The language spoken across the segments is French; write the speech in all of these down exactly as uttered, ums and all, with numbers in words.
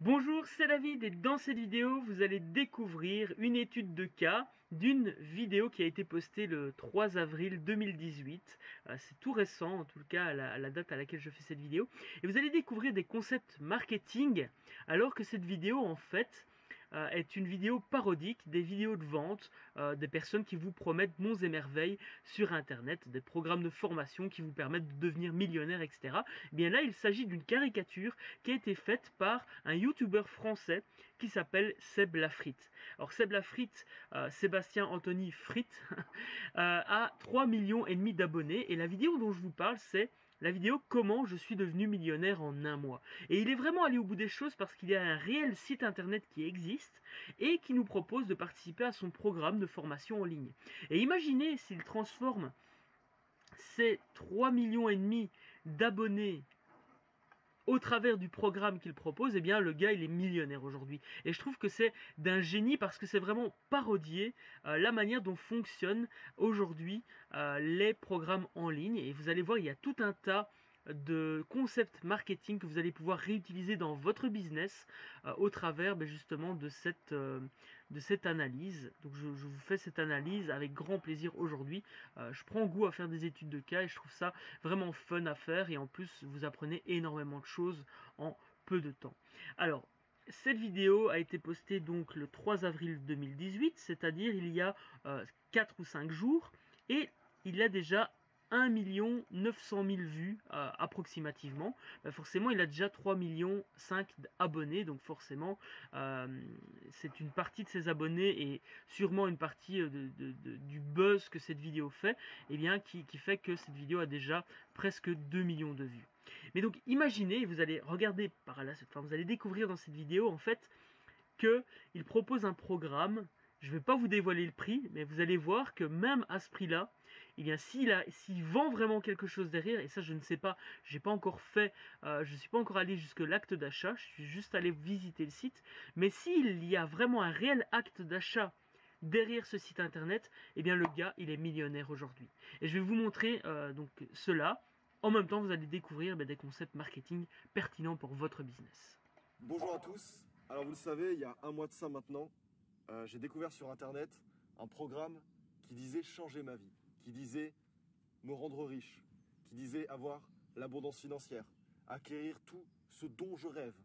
Bonjour, c'est David et dans cette vidéo, vous allez découvrir une étude de cas d'une vidéo qui a été postée le trois avril deux mille dix-huit. Euh, c'est tout récent, en tout cas à la, à la date à laquelle je fais cette vidéo. Et vous allez découvrir des concepts marketing, alors que cette vidéo, en fait, euh, est une vidéo parodique des vidéos de vente euh, des personnes qui vous promettent monts et merveilles sur Internet, des programmes de formation qui vous permettent de devenir millionnaire, et cetera. Et bien là, il s'agit d'une caricature qui a été faite par un youtubeur français qui s'appelle Seb Lafrite. Alors Seb Lafrite, euh, Sébastien Anthony Frites, euh, a trois millions et demi d'abonnés et la vidéo dont je vous parle, c'est la vidéo comment je suis devenu millionnaire en un mois. Et il est vraiment allé au bout des choses parce qu'il y a un réel site internet qui existe et qui nous propose de participer à son programme de formation en ligne. Et imaginez s'il transforme ces trois millions et demi d'abonnés au travers du programme qu'il propose, eh bien le gars il est millionnaire aujourd'hui. Et je trouve que c'est d'un génie parce que c'est vraiment parodier euh, la manière dont fonctionnent aujourd'hui euh, les programmes en ligne. Et vous allez voir, il y a tout un tas de concepts marketing que vous allez pouvoir réutiliser dans votre business euh, au travers ben, justement de cette, euh, de cette analyse. Donc je, je vous fais cette analyse avec grand plaisir aujourd'hui. Euh, je prends goût à faire des études de cas et je trouve ça vraiment fun à faire et en plus vous apprenez énormément de choses en peu de temps. Alors, cette vidéo a été postée donc le trois avril deux mille dix-huit, c'est-à-dire il y a euh, quatre ou cinq jours, et il a déjà un million neuf cent mille vues euh, approximativement. Ben forcément, il a déjà trois millions cinq abonnés, donc forcément, euh, c'est une partie de ses abonnés et sûrement une partie de, de, de, du buzz que cette vidéo fait, eh bien, qui, qui fait que cette vidéo a déjà presque deux millions de vues. Mais donc, imaginez, vous allez regarder par là, enfin, vous allez découvrir dans cette vidéo, en fait, qu'il propose un programme. Je ne vais pas vous dévoiler le prix, mais vous allez voir que même à ce prix-là, eh bien, s'il a, s'il vend vraiment quelque chose derrière, et ça je ne sais pas, j'ai pas encore fait, euh, je ne suis pas encore allé jusque l'acte d'achat, je suis juste allé visiter le site, mais s'il y a vraiment un réel acte d'achat derrière ce site internet, eh bien le gars il est millionnaire aujourd'hui. Et je vais vous montrer euh, donc cela. En même temps, vous allez découvrir ben, des concepts marketing pertinents pour votre business. Bonjour à tous. Alors vous le savez, il y a un mois de ça maintenant, euh, j'ai découvert sur internet un programme qui disait changer ma vie, qui disait me rendre riche, qui disait avoir l'abondance financière, acquérir tout ce dont je rêve.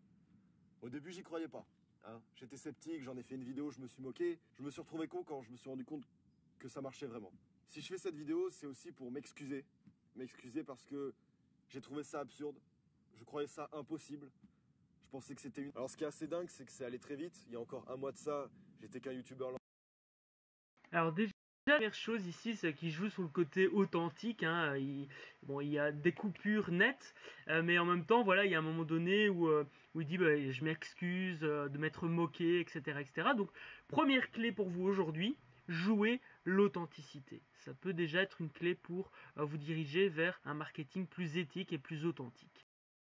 Au début, j'y croyais pas. Hein. J'étais sceptique, j'en ai fait une vidéo, je me suis moqué. Je me suis retrouvé con quand je me suis rendu compte que ça marchait vraiment. Si je fais cette vidéo, c'est aussi pour m'excuser. M'excuser parce que j'ai trouvé ça absurde, je croyais ça impossible. Je pensais que c'était une... Alors ce qui est assez dingue, c'est que c'est allé très vite. Il y a encore un mois de ça, j'étais qu'un youtubeur. Alors déjà, la première chose ici, c'est qu'il joue sur le côté authentique. Hein. Il, bon, il y a des coupures nettes, euh, mais en même temps, voilà, il y a un moment donné où, euh, où il dit bah, je m'excuse euh, de m'être moqué, et cetera, et cetera. Donc, première clé pour vous aujourd'hui, jouer l'authenticité. Ça peut déjà être une clé pour euh, vous diriger vers un marketing plus éthique et plus authentique.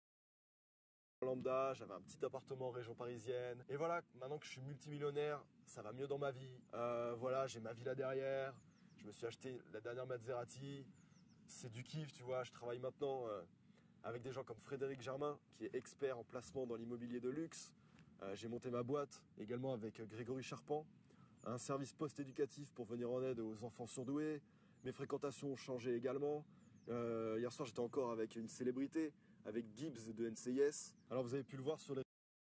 Lambda, j'avais un petit appartement en région parisienne. Et voilà, maintenant que je suis multimillionnaire, ça va mieux dans ma vie. Euh, voilà, j'ai ma villa derrière. Je me suis acheté la dernière Maserati. C'est du kiff, tu vois. Je travaille maintenant euh, avec des gens comme Frédéric Germain, qui est expert en placement dans l'immobilier de luxe. Euh, j'ai monté ma boîte également avec Grégory Charpent, un service post-éducatif pour venir en aide aux enfants surdoués. Mes fréquentations ont changé également. Euh, hier soir, j'étais encore avec une célébrité, avec Gibbs de N C I S. Alors vous avez pu le voir sur les...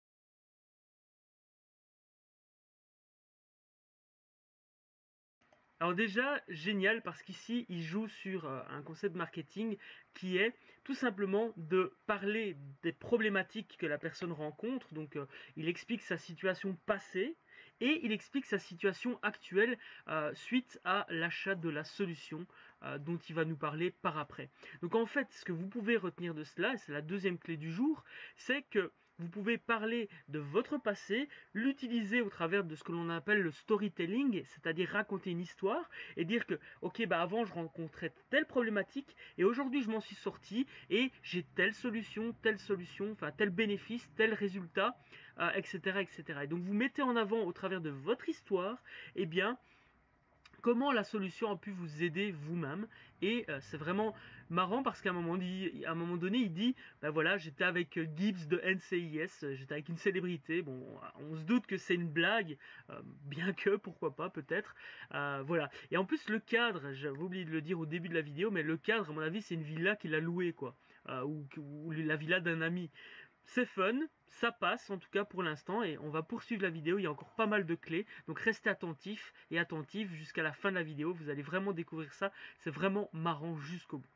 Alors déjà, génial parce qu'ici, il joue sur euh, un concept marketing qui est tout simplement de parler des problématiques que la personne rencontre. Donc, euh, il explique sa situation passée et il explique sa situation actuelle euh, suite à l'achat de la solution euh, dont il va nous parler par après. Donc en fait, ce que vous pouvez retenir de cela, et c'est la deuxième clé du jour, c'est que vous pouvez parler de votre passé, l'utiliser au travers de ce que l'on appelle le storytelling, c'est-à-dire raconter une histoire et dire que ok bah avant je rencontrais telle problématique et aujourd'hui je m'en suis sorti et j'ai telle solution, telle solution, enfin tel bénéfice, tel résultat, euh, et cetera, et cetera. Et donc vous mettez en avant au travers de votre histoire, eh bien comment la solution a pu vous aider vous-même. Et euh, c'est vraiment marrant parce qu'à un moment, dit, à un moment donné, il dit ben voilà, j'étais avec Gibbs de N C I S, j'étais avec une célébrité. Bon, on se doute que c'est une blague, euh, bien que, pourquoi pas, peut-être. Euh, voilà. Et en plus, le cadre, j'avais oublié de le dire au début de la vidéo, mais le cadre, à mon avis, c'est une villa qu'il a louée, quoi. Euh, ou, ou la villa d'un ami. C'est fun, ça passe en tout cas pour l'instant et on va poursuivre la vidéo, il y a encore pas mal de clés, donc restez attentifs et attentifs jusqu'à la fin de la vidéo, vous allez vraiment découvrir ça, c'est vraiment marrant jusqu'au bout.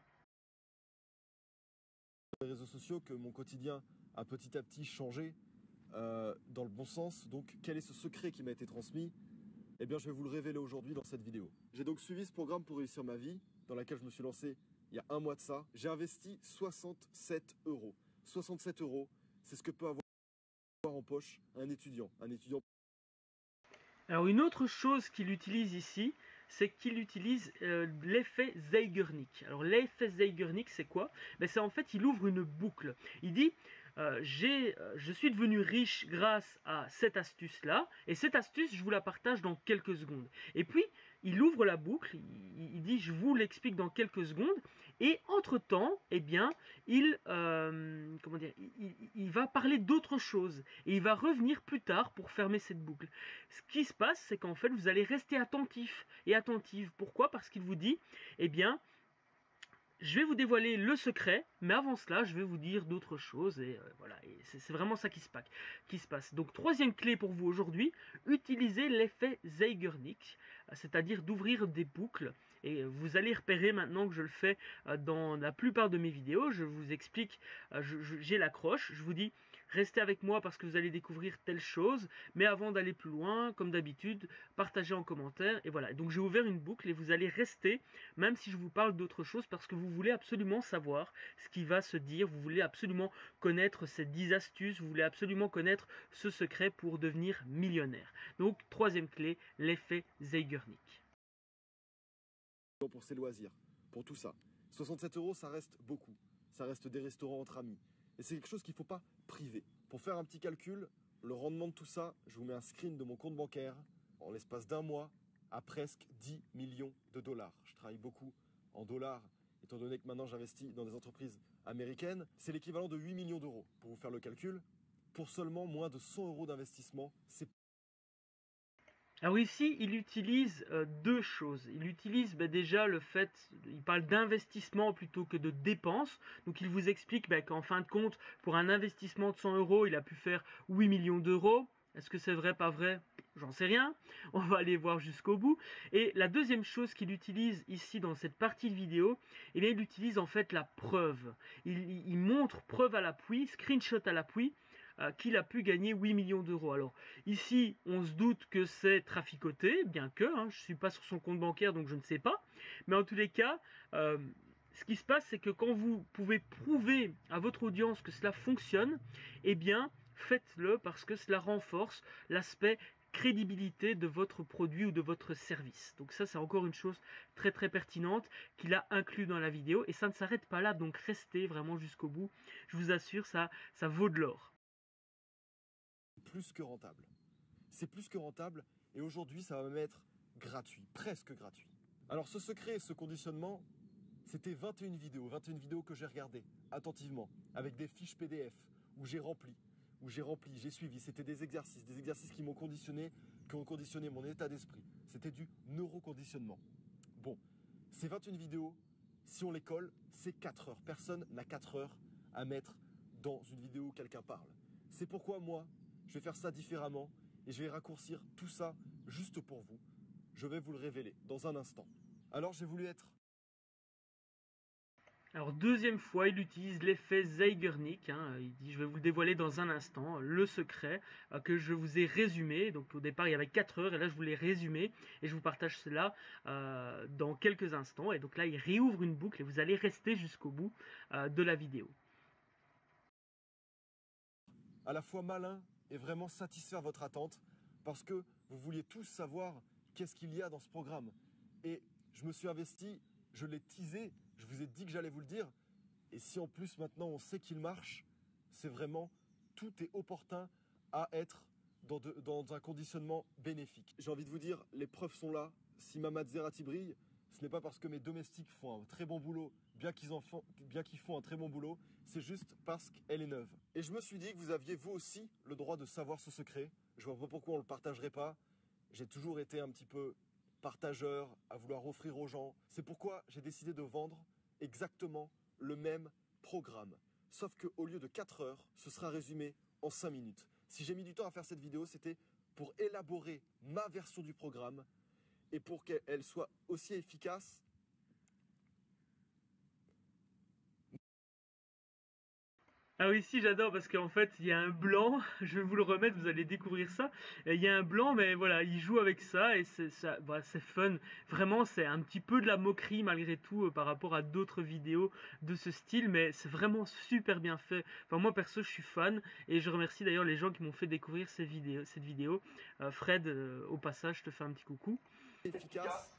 Les réseaux sociaux que mon quotidien a petit à petit changé euh, dans le bon sens, donc quel est ce secret qui m'a été transmis? Eh bien je vais vous le révéler aujourd'hui dans cette vidéo. J'ai donc suivi ce programme pour réussir ma vie, dans laquelle je me suis lancé il y a un mois de ça. J'ai investi soixante-sept euros. soixante-sept euros, c'est ce que peut avoir en poche un étudiant. Un étudiant. Alors une autre chose qu'il utilise ici, c'est qu'il utilise euh, l'effet Zeigarnik. Alors l'effet Zeigarnik, c'est quoi? Ben, c'est en fait, il ouvre une boucle. Il dit, euh, j'ai, euh, je suis devenu riche grâce à cette astuce-là, et cette astuce, je vous la partage dans quelques secondes. Et puis, il ouvre la boucle, il, il dit, je vous l'explique dans quelques secondes, et entre-temps, eh bien, il, euh, comment dire, il, il va parler d'autre chose, et il va revenir plus tard pour fermer cette boucle. Ce qui se passe, c'est qu'en fait, vous allez rester attentif et attentive. Pourquoi? Parce qu'il vous dit, eh bien, je vais vous dévoiler le secret, mais avant cela, je vais vous dire d'autres choses. Et euh, voilà, et c'est vraiment ça qui se, passe, qui se passe. Donc, troisième clé pour vous aujourd'hui, utilisez l'effet Zeigarnik, c'est-à-dire d'ouvrir des boucles. Et vous allez repérer maintenant que je le fais dans la plupart de mes vidéos. Je vous explique, j'ai l'accroche, je vous dis, restez avec moi parce que vous allez découvrir telle chose. Mais avant d'aller plus loin, comme d'habitude, partagez en commentaire. Et voilà, donc j'ai ouvert une boucle et vous allez rester, même si je vous parle d'autre chose, parce que vous voulez absolument savoir ce qui va se dire. Vous voulez absolument connaître ces dix astuces. Vous voulez absolument connaître ce secret pour devenir millionnaire. Donc, troisième clé, l'effet Zeigarnik. Pour ses loisirs, pour tout ça. soixante-sept euros, ça reste beaucoup. Ça reste des restaurants entre amis. Et c'est quelque chose qu'il ne faut pas priver. Pour faire un petit calcul, le rendement de tout ça, je vous mets un screen de mon compte bancaire. En l'espace d'un mois, à presque dix millions de dollars. Je travaille beaucoup en dollars, étant donné que maintenant j'investis dans des entreprises américaines. C'est l'équivalent de huit millions d'euros. Pour vous faire le calcul, pour seulement moins de cent euros d'investissement, c'est... Alors ici, il utilise euh, deux choses. Il utilise bah, déjà le fait, il parle d'investissement plutôt que de dépenses. Donc il vous explique bah, qu'en fin de compte, pour un investissement de cent euros, il a pu faire huit millions d'euros. Est-ce que c'est vrai, pas vrai? J'en sais rien. On va aller voir jusqu'au bout. Et la deuxième chose qu'il utilise ici dans cette partie de vidéo, eh bien, il utilise en fait la preuve. Il, il montre preuve à l'appui, screenshot à l'appui, euh, qu'il a pu gagner huit millions d'euros. Alors ici, on se doute que c'est traficoté, bien que, hein, je ne suis pas sur son compte bancaire, donc je ne sais pas. Mais en tous les cas, euh, ce qui se passe, c'est que quand vous pouvez prouver à votre audience que cela fonctionne, eh bien, faites-le parce que cela renforce l'aspect crédibilité de votre produit ou de votre service. Donc ça, c'est encore une chose très très pertinente qu'il a inclus dans la vidéo. Et ça ne s'arrête pas là, donc restez vraiment jusqu'au bout. Je vous assure, ça, ça vaut de l'or. Plus que rentable. C'est plus que rentable et aujourd'hui, ça va même être gratuit, presque gratuit. Alors ce secret, ce conditionnement, c'était vingt et une vidéos, vingt et une vidéos que j'ai regardées attentivement, avec des fiches P D F où j'ai rempli, où j'ai rempli, j'ai suivi. C'était des exercices, des exercices qui m'ont conditionné, qui ont conditionné mon état d'esprit. C'était du neuroconditionnement. Bon, ces vingt et une vidéos, si on les colle, c'est quatre heures. Personne n'a quatre heures à mettre dans une vidéo où quelqu'un parle. C'est pourquoi moi, je vais faire ça différemment et je vais raccourcir tout ça juste pour vous. Je vais vous le révéler dans un instant. Alors j'ai voulu être... Alors deuxième fois, il utilise l'effet Zeigarnik, hein, il dit je vais vous le dévoiler dans un instant, le secret euh, que je vous ai résumé. Donc au départ il y avait quatre heures et là je vous l'ai résumé et je vous partage cela euh, dans quelques instants. Et donc là il réouvre une boucle et vous allez rester jusqu'au bout euh, de la vidéo. À la fois malin et vraiment satisfaire votre attente parce que vous vouliez tous savoir qu'est-ce qu'il y a dans ce programme. Et je me suis investi, je l'ai teasé, je vous ai dit que j'allais vous le dire. Et si en plus maintenant on sait qu'il marche, c'est vraiment, tout est opportun à être dans, de, dans un conditionnement bénéfique. J'ai envie de vous dire, les preuves sont là, si ma Maserati brille, ce n'est pas parce que mes domestiques font un très bon boulot, bien qu'ils en font, bien qu'ils font un très bon boulot, c'est juste parce qu'elle est neuve. Et je me suis dit que vous aviez vous aussi le droit de savoir ce secret. Je vois pas pourquoi on le partagerait pas. J'ai toujours été un petit peu partageur, à vouloir offrir aux gens. C'est pourquoi j'ai décidé de vendre exactement le même programme. Sauf qu'au lieu de quatre heures, ce sera résumé en cinq minutes. Si j'ai mis du temps à faire cette vidéo, c'était pour élaborer ma version du programme et pour qu'elle soit aussi efficace. Ah oui, si, j'adore parce qu'en fait, il y a un blanc, je vais vous le remettre, vous allez découvrir ça. Et il y a un blanc, mais voilà, il joue avec ça et c'est ça, voilà, c'est fun. Vraiment, c'est un petit peu de la moquerie malgré tout euh, par rapport à d'autres vidéos de ce style, mais c'est vraiment super bien fait. Enfin, moi perso, je suis fan et je remercie d'ailleurs les gens qui m'ont fait découvrir ces vidéos, cette vidéo. Euh, Fred, euh, au passage, je te fais un petit coucou. Efficace.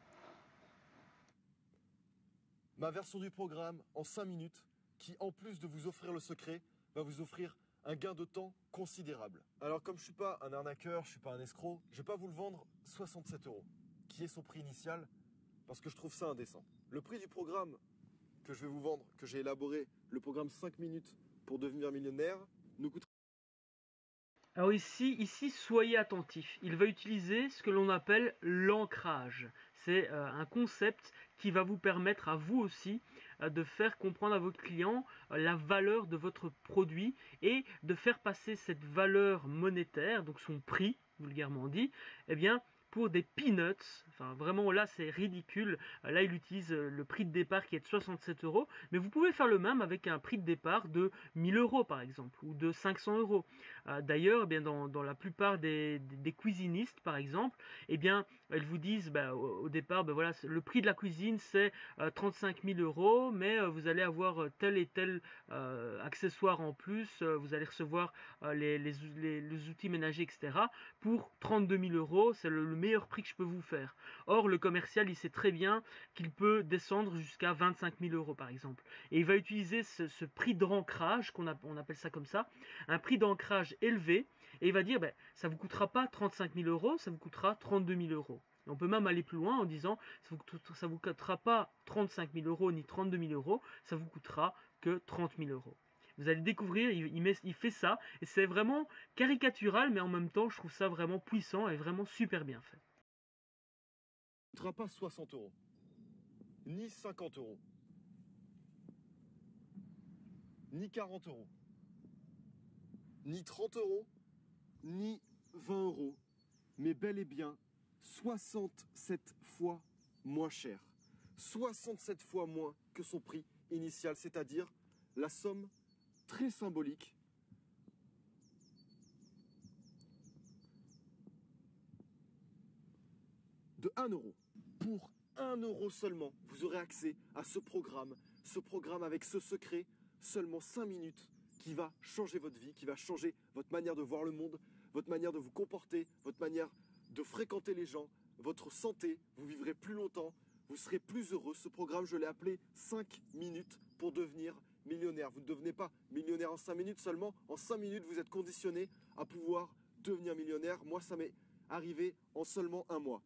Ma version du programme en cinq minutes, qui en plus de vous offrir le secret, va vous offrir un gain de temps considérable. Alors comme je ne suis pas un arnaqueur, je ne suis pas un escroc, je ne vais pas vous le vendre soixante-sept euros, qui est son prix initial, parce que je trouve ça indécent. Le prix du programme que je vais vous vendre, que j'ai élaboré, le programme cinq minutes pour devenir millionnaire, nous coûtera... Alors ici, ici, soyez attentifs. Il va utiliser ce que l'on appelle l'ancrage. C'est euh, un concept qui va vous permettre à vous aussi euh, de faire comprendre à votre client euh, la valeur de votre produit et de faire passer cette valeur monétaire, donc son prix, vulgairement dit, eh bien, pour des peanuts. Enfin, vraiment, là, c'est ridicule. Euh, Là, il utilise euh, le prix de départ qui est de soixante-sept euros, mais vous pouvez faire le même avec un prix de départ de mille euros, par exemple, ou de cinq cents euros. Euh, D'ailleurs, eh bien dans, dans la plupart des, des, des cuisinistes, par exemple, eh bien, elles vous disent bah, au, au départ, bah, voilà, le prix de la cuisine c'est euh, trente-cinq mille euros, mais euh, vous allez avoir euh, tel et tel euh, accessoire en plus, euh, vous allez recevoir euh, les, les, les, les outils ménagers, et cetera pour trente-deux mille euros, c'est le, le meilleur prix que je peux vous faire. Or, le commercial, il sait très bien qu'il peut descendre jusqu'à vingt-cinq mille euros, par exemple. Et il va utiliser ce, ce prix d'ancrage, qu'on on appelle ça comme ça, un prix d'ancrage élevé, et il va dire ben, ça ne vous coûtera pas trente-cinq mille euros, ça vous coûtera trente-deux mille euros. Et on peut même aller plus loin en disant ça ne vous, vous coûtera pas trente-cinq mille euros ni trente-deux mille euros, ça vous coûtera que trente mille euros. Vous allez découvrir, il, il, met, il fait ça, et c'est vraiment caricatural, mais en même temps, je trouve ça vraiment puissant et vraiment super bien fait. Ne coûtera pas soixante euros, ni cinquante euros, ni quarante euros, ni trente euros, ni vingt euros, mais bel et bien soixante-sept fois moins cher. soixante-sept fois moins que son prix initial, c'est-à-dire la somme très symbolique de un euro. Pour un euro seulement, vous aurez accès à ce programme, ce programme avec ce secret, seulement cinq minutes, qui va changer votre vie, qui va changer votre manière de voir le monde, votre manière de vous comporter, votre manière de fréquenter les gens, votre santé, vous vivrez plus longtemps, vous serez plus heureux. Ce programme, je l'ai appelé cinq minutes pour devenir millionnaire. Vous ne devenez pas millionnaire en cinq minutes seulement, en cinq minutes, vous êtes conditionné à pouvoir devenir millionnaire. Moi, ça m'est arrivé en seulement un mois.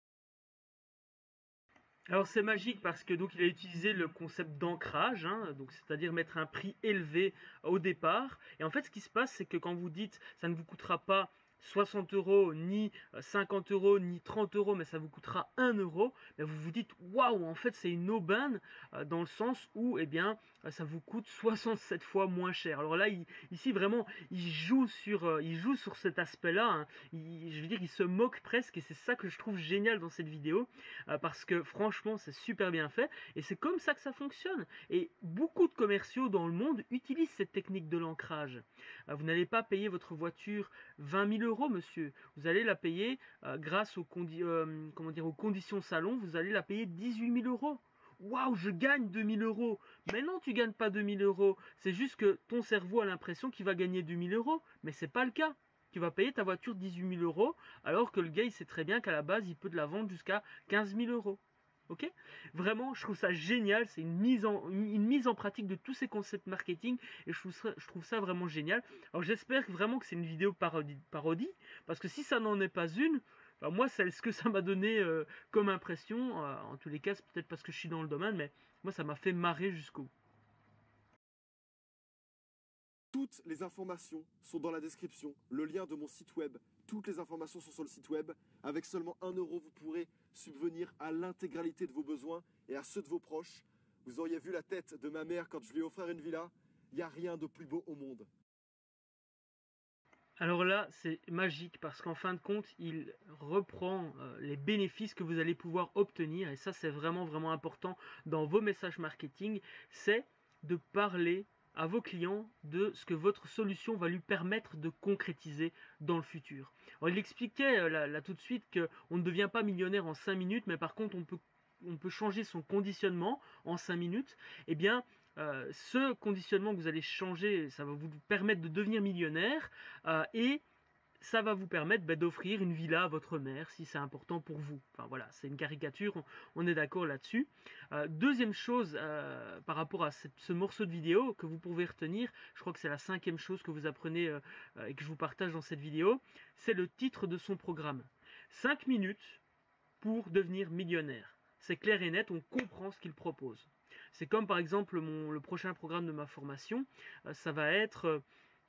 Alors c'est magique parce que donc il a utilisé le concept d'ancrage, hein, donc c'est-à-dire mettre un prix élevé au départ. Et en fait, ce qui se passe, c'est que quand vous dites ça ne vous coûtera pas soixante euros, ni cinquante euros, ni trente euros, mais ça vous coûtera un euro, ben vous vous dites waouh, en fait c'est une aubaine euh, dans le sens où eh bien ça vous coûte soixante-sept fois moins cher. Alors là, il, ici vraiment, il joue sur, euh, il joue sur cet aspect-là. Hein. Il, je veux dire, il se moque presque, et c'est ça que je trouve génial dans cette vidéo, euh, parce que franchement, c'est super bien fait, et c'est comme ça que ça fonctionne. Et beaucoup de commerciaux dans le monde utilisent cette technique de l'ancrage. Euh, vous n'allez pas payer votre voiture vingt mille euros, monsieur. Vous allez la payer euh, grâce aux, condi euh, comment dire, aux conditions salon, vous allez la payer dix-huit mille euros. Waouh, je gagne deux mille euros. Mais non, tu gagnes pas deux mille euros. C'est juste que ton cerveau a l'impression qu'il va gagner deux mille euros. Mais c'est pas le cas. Tu vas payer ta voiture dix-huit mille euros, alors que le gars, il sait très bien qu'à la base, il peut te la vendre jusqu'à quinze mille euros. Ok? Vraiment, je trouve ça génial. C'est une mise en, une mise en pratique de tous ces concepts marketing, et je trouve ça, je trouve ça vraiment génial. Alors j'espère vraiment que c'est une vidéo parodie, parodie, parce que si ça n'en est pas une, Enfin, moi, c'est ce que ça m'a donné euh, comme impression. Euh, en tous les cas, c'est peut-être parce que je suis dans le domaine, mais moi, ça m'a fait marrer jusqu'au bout. Toutes les informations sont dans la description, le lien de mon site web, toutes les informations sont sur le site web. Avec seulement un euro, vous pourrez subvenir à l'intégralité de vos besoins et à ceux de vos proches. Vous auriez vu la tête de ma mère quand je lui ai offert une villa. Il n'y a rien de plus beau au monde. Alors là, c'est magique parce qu'en fin de compte, il reprend euh, les bénéfices que vous allez pouvoir obtenir. Et ça, c'est vraiment, vraiment important dans vos messages marketing. C'est de parler à vos clients de ce que votre solution va lui permettre de concrétiser dans le futur. Alors, il expliquait euh, là, là tout de suite qu'on ne devient pas millionnaire en cinq minutes, mais par contre, on peut, on peut changer son conditionnement en cinq minutes. Eh bien, euh, ce conditionnement que vous allez changer, ça va vous permettre de devenir millionnaire euh, et ça va vous permettre bah, d'offrir une villa à votre mère si c'est important pour vous. Enfin voilà, c'est une caricature, on, on est d'accord là-dessus. Euh, deuxième chose euh, par rapport à cette, ce morceau de vidéo que vous pouvez retenir, je crois que c'est la cinquième chose que vous apprenez euh, et que je vous partage dans cette vidéo, c'est le titre de son programme. cinq minutes pour devenir millionnaire. C'est clair et net, on comprend ce qu'il propose. C'est comme par exemple mon, le prochain programme de ma formation, euh, ça va être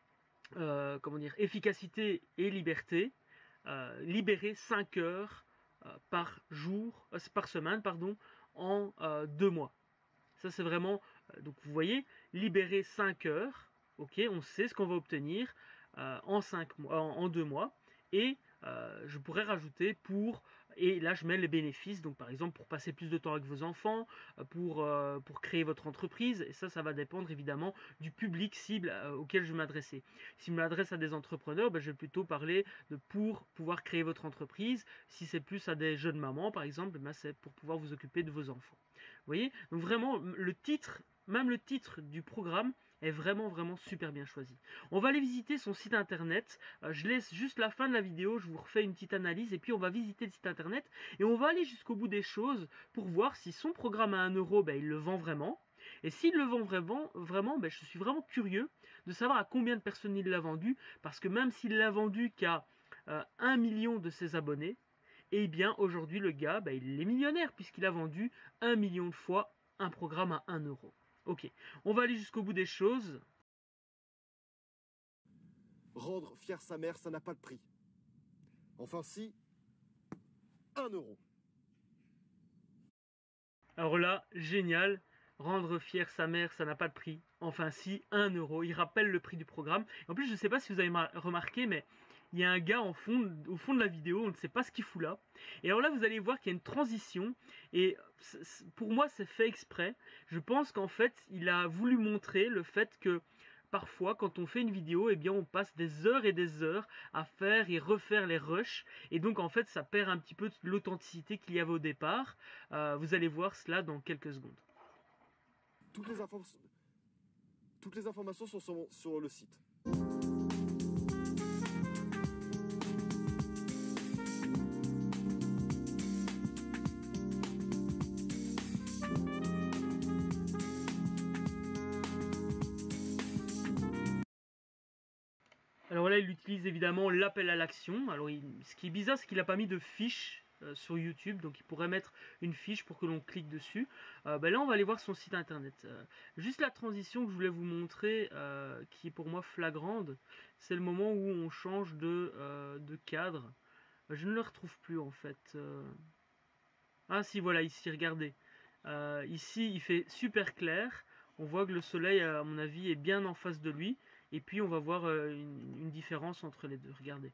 euh, comment dire, efficacité et liberté, euh, libérer cinq heures euh, par jour, euh, par semaine, pardon, en euh, deux mois. Ça c'est vraiment, euh, donc vous voyez, libérer cinq heures, ok, on sait ce qu'on va obtenir euh, en, cinq mois, en, en deux mois, et euh, je pourrais rajouter pour, et là je mets les bénéfices, donc par exemple pour passer plus de temps avec vos enfants, pour, euh, pour créer votre entreprise, et ça ça va dépendre évidemment du public cible euh, auquel je vais m'adresser. Si je m'adresse à des entrepreneurs, ben, je vais plutôt parler de pour pouvoir créer votre entreprise. Si c'est plus à des jeunes mamans par exemple, ben, c'est pour pouvoir vous occuper de vos enfants. Vous voyez, donc vraiment le titre, même le titre du programme est vraiment vraiment super bien choisi. On va aller visiter son site internet. Euh, je laisse juste la fin de la vidéo, je vous refais une petite analyse et puis on va visiter le site internet et on va aller jusqu'au bout des choses pour voir si son programme à un euro, ben, il le vend vraiment. Et s'il le vend vraiment, vraiment ben, je suis vraiment curieux de savoir à combien de personnes il l'a vendu, parce que même s'il l'a vendu qu'à euh, un million de ses abonnés, et bien aujourd'hui le gars, bah, il est millionnaire puisqu'il a vendu un million de fois un programme à un euro. Ok, on va aller jusqu'au bout des choses. Rendre fier sa mère, ça n'a pas de prix. Enfin si, un euro. Alors là, génial. Rendre fier sa mère, ça n'a pas de prix. Enfin si, un euro. Il rappelle le prix du programme. En plus, je ne sais pas si vous avez remarqué, mais il y a un gars en fond, au fond de la vidéo, on ne sait pas ce qu'il fout là. Et alors là, vous allez voir qu'il y a une transition. Et pour moi, c'est fait exprès. Je pense qu'en fait, il a voulu montrer le fait que parfois, quand on fait une vidéo, eh bien, on passe des heures et des heures à faire et refaire les rushs. Et donc, en fait, ça perd un petit peu de l'authenticité qu'il y avait au départ. Euh, vous allez voir cela dans quelques secondes. Toutes les, Toutes les informations sont sur, mon, sur le site. Alors là, il utilise évidemment l'appel à l'action. Alors, il, ce qui est bizarre, c'est qu'il n'a pas mis de fiche euh, sur YouTube, donc il pourrait mettre une fiche pour que l'on clique dessus. Euh, ben là, on va aller voir son site internet. Euh, juste la transition que je voulais vous montrer, euh, qui est pour moi flagrante, c'est le moment où on change de, euh, de cadre. Je ne le retrouve plus en fait. Euh... Ah si, voilà, ici, regardez. Euh, ici, il fait super clair. On voit que le soleil, à mon avis, est bien en face de lui. Et puis, on va voir euh, une, une différence entre les deux. Regardez.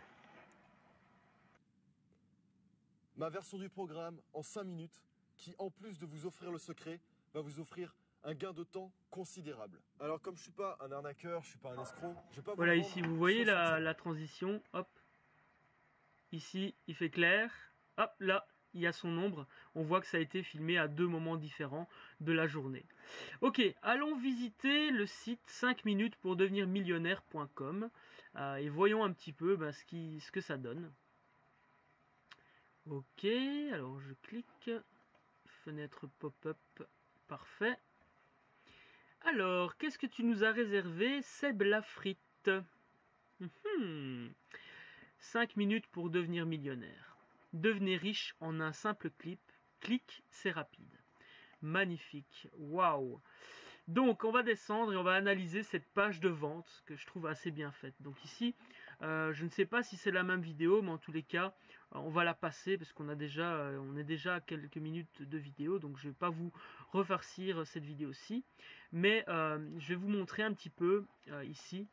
Ma version du programme en cinq minutes, qui en plus de vous offrir le secret, va vous offrir un gain de temps considérable. Alors comme je suis pas un arnaqueur, je suis pas un escroc, je vais pas Voilà, vous ici, vous voyez la, la transition. Hop. Ici, il fait clair. Hop, là, il y a son ombre. On voit que ça a été filmé à deux moments différents de la journée. Ok, allons visiter le site cinq minutes pour devenir millionnaire point com euh, et voyons un petit peu ben, ce, qui, ce que ça donne. Ok, alors je clique. Fenêtre pop-up, parfait. Alors, qu'est-ce que tu nous as réservé, Seb Lafrite? hmm. cinq minutes pour devenir millionnaire. Devenez riche en un simple clip. Clic, c'est rapide. Magnifique. Waouh. Donc, on va descendre et on va analyser cette page de vente que je trouve assez bien faite. Donc ici, euh, je ne sais pas si c'est la même vidéo, mais en tous les cas, on va la passer parce qu'on a déjà, euh, on est déjà à quelques minutes de vidéo. Donc, je ne vais pas vous refarcir cette vidéo-ci. Mais euh, je vais vous montrer un petit peu euh, ici,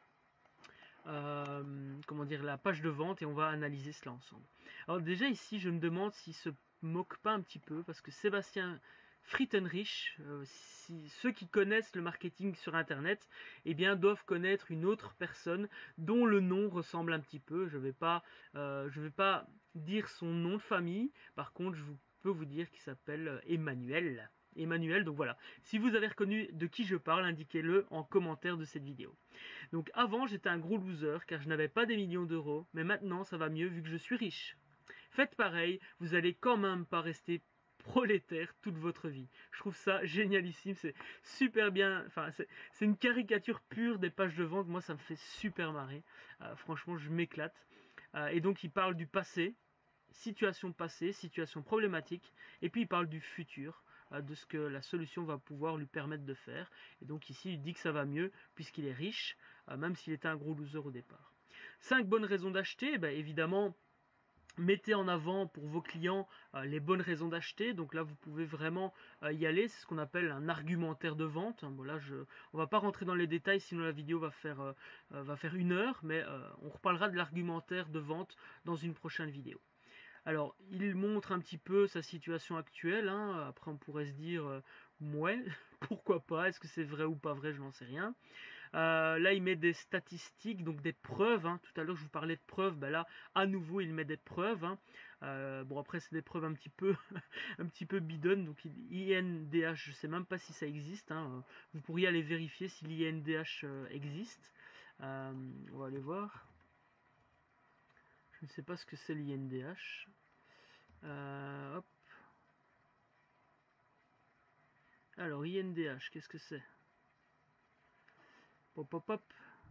euh, comment dire, la page de vente et on va analyser cela ensemble. Alors déjà ici, je me demande s'il se moque pas un petit peu parce que Sébastien Frittenrich, euh, si, ceux qui connaissent le marketing sur internet, eh bien doivent connaître une autre personne dont le nom ressemble un petit peu. Je vais pas, euh, je vais pas dire son nom de famille. Par contre, je vous, peux vous dire qu'il s'appelle Emmanuel. Emmanuel, donc voilà. Si vous avez reconnu de qui je parle, indiquez-le en commentaire de cette vidéo. Donc avant, j'étais un gros loser car je n'avais pas des millions d'euros, mais maintenant ça va mieux vu que je suis riche. Faites pareil, vous allez quand même pas rester prolétaire toute votre vie. Je trouve ça génialissime, c'est super bien, enfin c'est une caricature pure des pages de vente, moi ça me fait super marrer, euh, franchement je m'éclate. Euh, et donc il parle du passé, situation passée, situation problématique, et puis il parle du futur, euh, de ce que la solution va pouvoir lui permettre de faire. Et donc ici il dit que ça va mieux puisqu'il est riche, euh, même s'il était un gros loser au départ. cinq bonnes raisons d'acheter, ben, évidemment. Mettez en avant pour vos clients euh, les bonnes raisons d'acheter. Donc là, vous pouvez vraiment euh, y aller. C'est ce qu'on appelle un argumentaire de vente. Bon, là, je, on va pas rentrer dans les détails, sinon la vidéo va faire, euh, va faire une heure. Mais euh, on reparlera de l'argumentaire de vente dans une prochaine vidéo. Alors, il montre un petit peu sa situation actuelle. Hein. Après, on pourrait se dire, euh, ouais, pourquoi pas? Est-ce que c'est vrai ou pas vrai? Je n'en sais rien. Euh, là, il met des statistiques, donc des preuves. Hein. Tout à l'heure, je vous parlais de preuves. Ben là, à nouveau, il met des preuves. Hein. Euh, bon, après, c'est des preuves un petit peu, un petit peu bidonnes. Donc, I N D H, je ne sais même pas si ça existe. Hein. Vous pourriez aller vérifier si l'I N D H euh, existe. Euh, on va aller voir. Je ne sais pas ce que c'est l'I N D H. Euh, hop. Alors, I N D H, qu'est-ce que c'est? Pop, pop, pop.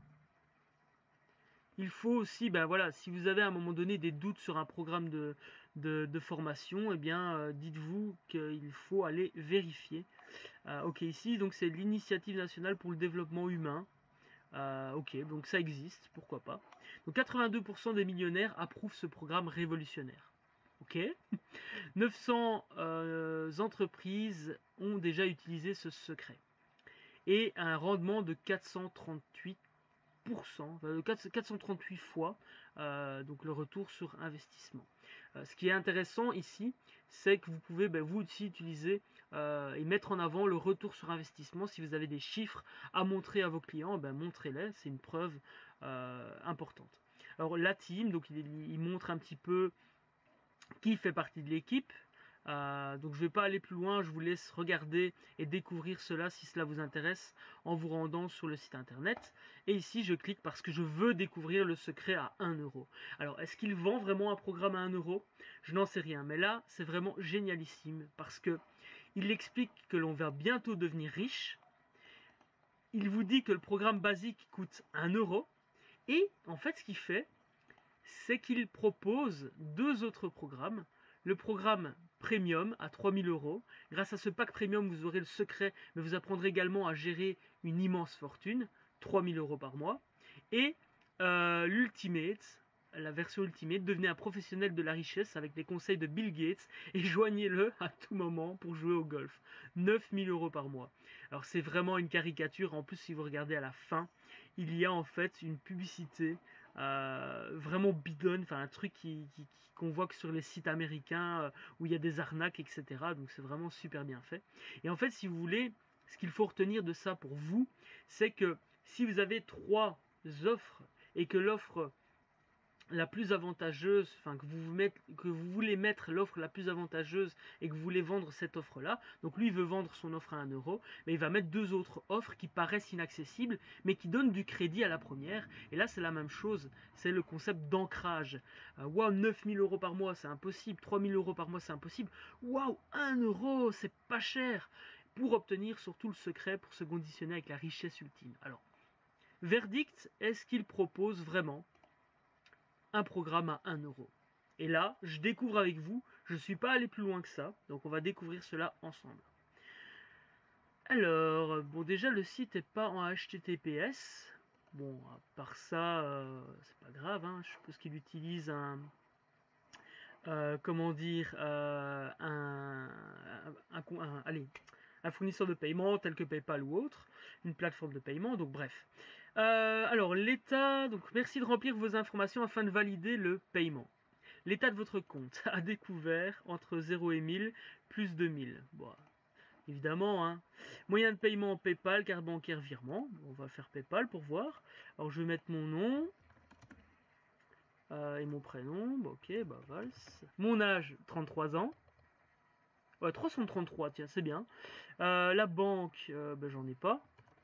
Il faut aussi, ben voilà, si vous avez à un moment donné des doutes sur un programme de, de, de formation, eh bien, euh, dites-vous qu'il faut aller vérifier. Euh, ok, ici, donc c'est l'Initiative nationale pour le développement humain. Euh, ok, donc ça existe, pourquoi pas. Donc quatre-vingt-deux pour cent des millionnaires approuvent ce programme révolutionnaire. Ok. neuf cents euh, entreprises ont déjà utilisé ce secret. Et un rendement de quatre cent trente-huit pour cent, quatre cent trente-huit fois euh, donc le retour sur investissement. Euh, ce qui est intéressant ici, c'est que vous pouvez ben, vous aussi utiliser euh, et mettre en avant le retour sur investissement. Si vous avez des chiffres à montrer à vos clients, ben, montrez-les, c'est une preuve euh, importante. Alors la team, donc il, il montre un petit peu qui fait partie de l'équipe. Euh, donc je ne vais pas aller plus loin, je vous laisse regarder et découvrir cela si cela vous intéresse en vous rendant sur le site internet. Et ici je clique parce que je veux découvrir le secret à un euro. Alors est-ce qu'il vend vraiment un programme à un euro? Je n'en sais rien, mais là c'est vraiment génialissime parce que il explique que l'on va bientôt devenir riche. Il vous dit que le programme basique coûte un euro. Et en fait ce qu'il fait, c'est qu'il propose deux autres programmes. Le programme Premium à trois mille euros. Grâce à ce pack Premium, vous aurez le secret, mais vous apprendrez également à gérer une immense fortune, trois mille euros par mois. Et euh, l'Ultimate, la version Ultimate, devenez un professionnel de la richesse avec les conseils de Bill Gates et joignez-le à tout moment pour jouer au golf. neuf mille euros par mois. Alors c'est vraiment une caricature. En plus, si vous regardez à la fin, il y a en fait une publicité euh, vraiment bidonne, enfin un truc qui, qui, qu'on voit que sur les sites américains euh, où il y a des arnaques, et cetera. Donc c'est vraiment super bien fait. Et en fait, si vous voulez, ce qu'il faut retenir de ça pour vous, c'est que si vous avez trois offres et que l'offre la plus avantageuse, enfin que vous, vous mettez, que vous voulez mettre l'offre la plus avantageuse et que vous voulez vendre cette offre-là, donc lui il veut vendre son offre à un euro, mais il va mettre deux autres offres qui paraissent inaccessibles, mais qui donnent du crédit à la première, et là c'est la même chose, c'est le concept d'ancrage. Waouh, neuf mille euros par mois c'est impossible, trois mille euros par mois c'est impossible, waouh, un euro c'est pas cher, pour obtenir surtout le secret pour se conditionner avec la richesse ultime. Alors, verdict, est-ce qu'il propose vraiment un programme à un euro. Et là, je découvre avec vous, je ne suis pas allé plus loin que ça, donc on va découvrir cela ensemble. Alors, bon déjà le site n'est pas en H T T P S, bon à part ça, euh, c'est pas grave, hein. Je suppose qu'il utilise un, euh, comment dire, euh, un, un, un, un, allez, un fournisseur de paiement tel que PayPal ou autre, une plateforme de paiement, donc bref. Euh, alors l'état, donc merci de remplir vos informations afin de valider le paiement. L'état de votre compte à découvert entre zéro et mille, plus deux mille. Bon, évidemment, hein. Moyen de paiement PayPal, carte bancaire, virement. On va faire PayPal pour voir. Alors je vais mettre mon nom euh, et mon prénom. Bon, ok, bah Vals. Mon âge, trente-trois ans. Ouais, trois cent trente-trois, tiens, c'est bien. Euh, la banque, euh, bah, j'en ai pas.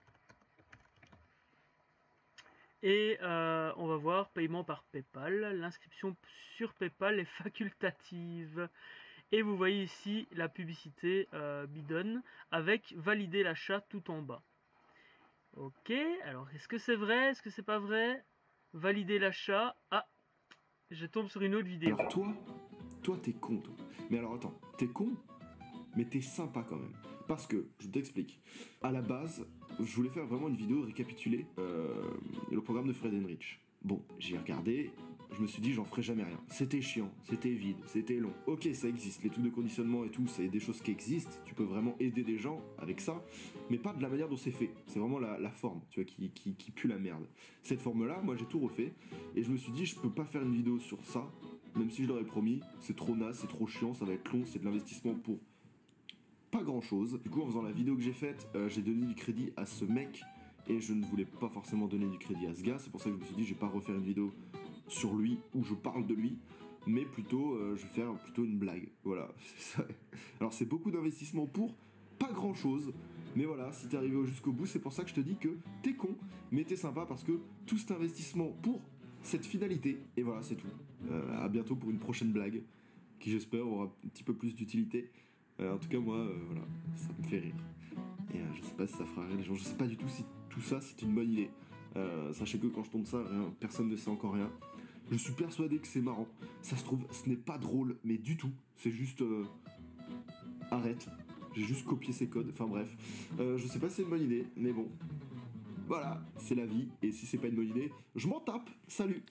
Et euh, on va voir paiement par PayPal. L'inscription sur PayPal est facultative. Et vous voyez ici la publicité euh, bidonne avec valider l'achat tout en bas. Ok, alors est-ce que c'est vrai? Est-ce que c'est pas vrai? Valider l'achat. Ah, je tombe sur une autre vidéo. Alors toi, toi t'es con toi. Mais alors attends, t'es con, mais t'es sympa quand même. Parce que, je t'explique, à la base, je voulais faire vraiment une vidéo récapituler euh, le programme de Fred Henrich. Bon, j'ai regardé, je me suis dit j'en ferai jamais rien. C'était chiant, c'était vide, c'était long. Ok, ça existe, les trucs de conditionnement et tout, c'est des choses qui existent, tu peux vraiment aider des gens avec ça, mais pas de la manière dont c'est fait. C'est vraiment la, la forme, tu vois, qui, qui, qui pue la merde. Cette forme-là, moi j'ai tout refait, et je me suis dit je peux pas faire une vidéo sur ça, même si je l'aurais promis, c'est trop naze, c'est trop chiant, ça va être long, c'est de l'investissement pour pas grand chose. Du coup, en faisant la vidéo que j'ai faite, euh, j'ai donné du crédit à ce mec et je ne voulais pas forcément donner du crédit à ce gars. C'est pour ça que je me suis dit, je vais pas refaire une vidéo sur lui où je parle de lui, mais plutôt, euh, je vais faire plutôt une blague. Voilà, c'est ça. Alors, c'est beaucoup d'investissement pour pas grand chose. Mais voilà, si t'es arrivé jusqu'au bout, c'est pour ça que je te dis que t'es con, mais t'es sympa parce que tout cet investissement pour cette finalité, et voilà, c'est tout. Euh, à bientôt pour une prochaine blague qui, j'espère, aura un petit peu plus d'utilité. Euh, en tout cas, moi, euh, voilà, ça me fait rire. Et euh, je sais pas si ça fera rire les gens. Je sais pas du tout si tout ça c'est une bonne idée. Euh, sachez que quand je tourne ça, rien, personne ne sait encore rien. Je suis persuadé que c'est marrant. Ça se trouve, ce n'est pas drôle, mais du tout. C'est juste. Euh... Arrête. J'ai juste copié ces codes. Enfin bref. Euh, je sais pas si c'est une bonne idée, mais bon. Voilà, c'est la vie. Et si c'est pas une bonne idée, je m'en tape. Salut!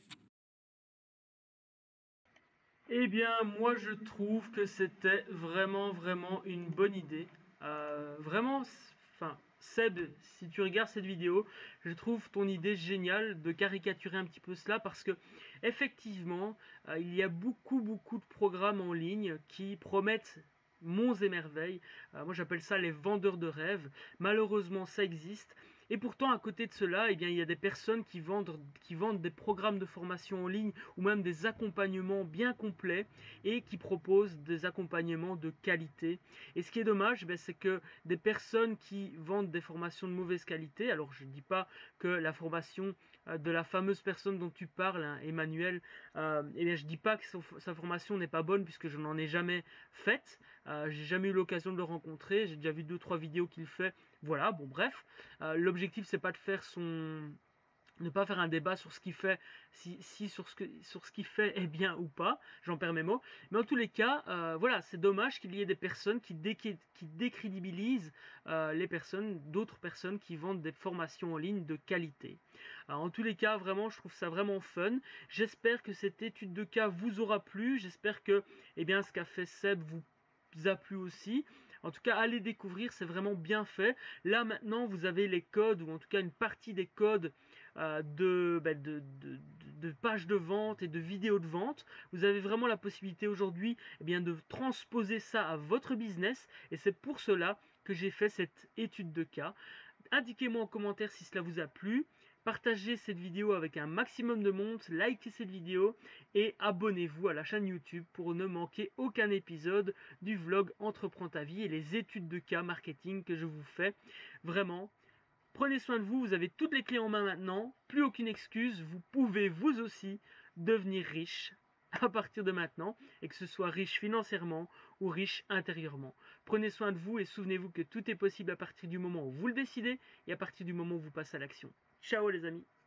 Eh bien, moi je trouve que c'était vraiment, vraiment une bonne idée. Euh, vraiment, enfin, Seb, si tu regardes cette vidéo, je trouve ton idée géniale de caricaturer un petit peu cela parce que, effectivement, euh, il y a beaucoup, beaucoup de programmes en ligne qui promettent monts et merveilles. Euh, moi j'appelle ça les vendeurs de rêves. Malheureusement, ça existe. Et pourtant, à côté de cela, eh bien, il y a des personnes qui vendent, qui vendent des programmes de formation en ligne ou même des accompagnements bien complets et qui proposent des accompagnements de qualité. Et ce qui est dommage, ben, c'est que des personnes qui vendent des formations de mauvaise qualité, alors je ne dis pas que la formation euh, de la fameuse personne dont tu parles, hein, Emmanuel, euh, eh bien, je ne dis pas que son, sa formation n'est pas bonne puisque je n'en ai jamais faite. Euh, j'ai jamais eu l'occasion de le rencontrer, j'ai déjà vu deux trois vidéos qu'il fait. Voilà, bon bref, euh, l'objectif c'est pas de faire son, ne pas faire un débat sur ce qu'il fait, si, si sur ce que, sur ce qu'il fait est bien ou pas, j'en perds mes mots, mais en tous les cas, euh, voilà, c'est dommage qu'il y ait des personnes qui, dé, qui décrédibilisent euh, les personnes, d'autres personnes qui vendent des formations en ligne de qualité. Alors, en tous les cas, vraiment, je trouve ça vraiment fun. J'espère que cette étude de cas vous aura plu, j'espère que, eh bien, ce qu'a fait Seb vous a plu aussi. En tout cas, allez découvrir, c'est vraiment bien fait. Là, maintenant, vous avez les codes, ou en tout cas une partie des codes euh, de, bah, de, de, de pages de vente et de vidéos de vente. Vous avez vraiment la possibilité aujourd'hui eh bien, de transposer ça à votre business. Et c'est pour cela que j'ai fait cette étude de cas. Indiquez-moi en commentaire si cela vous a plu. Partagez cette vidéo avec un maximum de monde, likez cette vidéo et abonnez-vous à la chaîne YouTube pour ne manquer aucun épisode du vlog Entreprends ta vie et les études de cas marketing que je vous fais. Vraiment, prenez soin de vous, vous avez toutes les clés en main maintenant, plus aucune excuse, vous pouvez vous aussi devenir riche à partir de maintenant, et que ce soit riche financièrement ou riche intérieurement. Prenez soin de vous et souvenez-vous que tout est possible à partir du moment où vous le décidez et à partir du moment où vous passez à l'action. Ciao les amis!